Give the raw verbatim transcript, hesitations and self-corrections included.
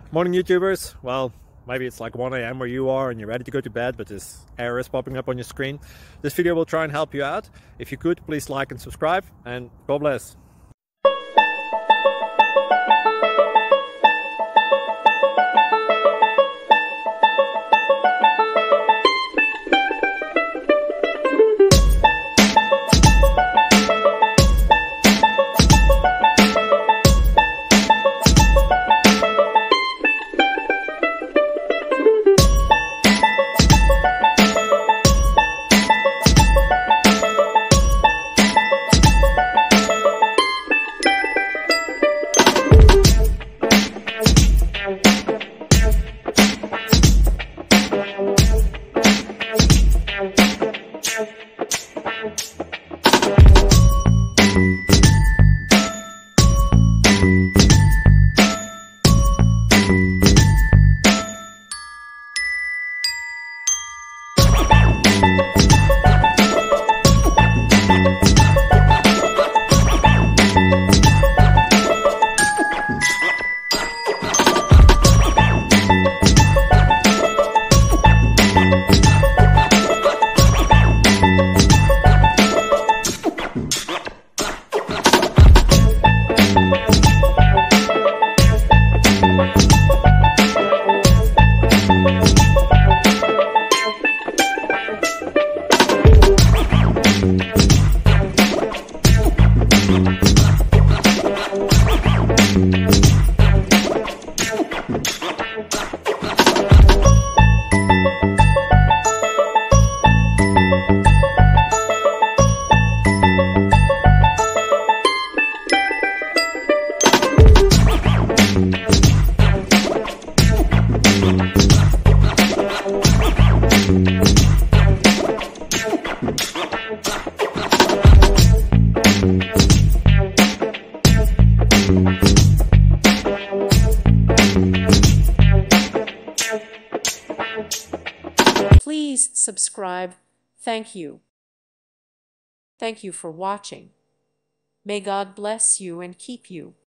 Morning YouTubers. Well, maybe it's like one A M where you are and you're ready to go to bed, but this error is popping up on your screen. This video will try and help you out. If you could, please like and subscribe, and God bless. Please subscribe. Thank you. Thank you for watching. May God bless you and keep you.